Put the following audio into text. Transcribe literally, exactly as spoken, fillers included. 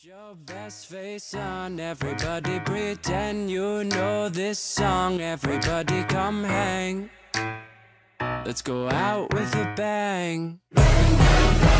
Your best face on, everybody pretend you know this song. Everybody come hang. Let's go out with a bang.